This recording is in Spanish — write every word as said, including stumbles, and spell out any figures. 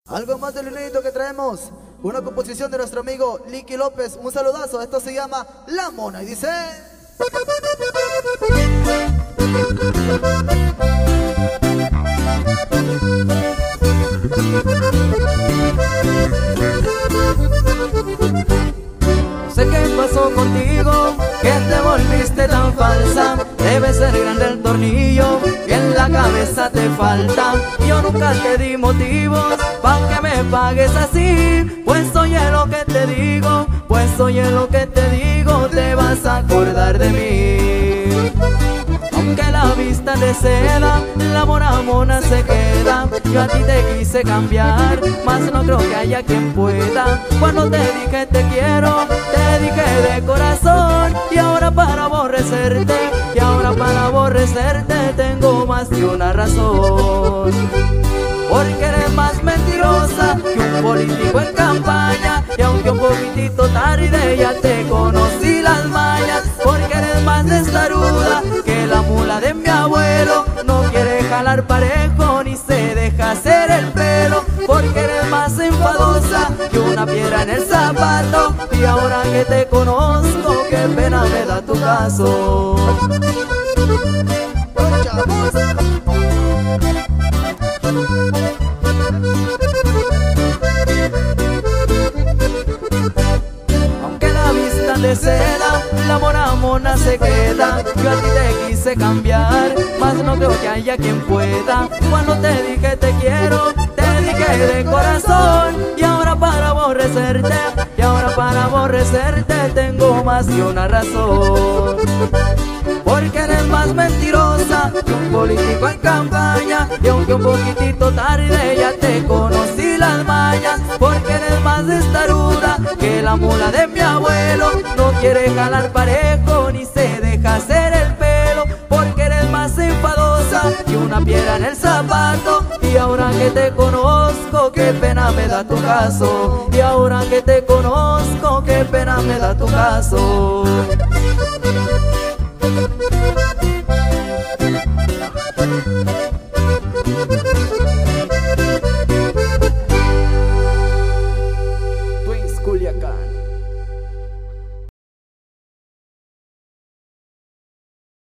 Algo más del inédito que traemos, una composición de nuestro amigo Licky López. Un saludazo, esto se llama La Mona y dice... No sé qué pasó contigo, que te volviste tan falsa. Debe ser grande el tornillo y en la cabeza te falta. Yo nunca te di motivos pa' que me pagues así. Pues oye lo que te digo, pues oye lo que te digo, te vas a acordar de mí. Aunque la vista de seda, la mona mona se queda. Yo a ti te quise cambiar, mas no creo que haya quien pueda. Cuando te dije te quiero, te dije de corazón. Y ahora para aborrecerte, y ahora para aborrecerte tengo más de una razón. Porque eres más mentirosa que un político en campaña. Y aunque un poquitito tarde ya te conocí las mañas. Porque eres más testaruda que la mula de mi abuelo. No quiere jalar parejo ni se deja hacer el pelo. Porque eres más enfadosa que una piedra en el zapato. Y ahora que te conozco, qué pena me da tu caso. Aunque la vista de seda, la mona mona se queda. Yo a ti te quise cambiar, mas no creo que haya quien pueda. Cuando te dije te quiero, te dije de corazón. Y ahora para aborrecerte, y ahora para aborrecerte tengo más de una razón. Porque eres más mentirosa que un político en campaña. Y aunque un poquitito tarde ya te conocí las mañas. Porque eres más testaruda que la mula de mi abuelo. No quiere jalar parejo ni se deja hacer el pelo. Porque eres más enfadosa que una piedra en el zapato. Y ahora que te conozco, qué pena me da tu caso. Y ahora que te conozco, qué pena me da tu caso.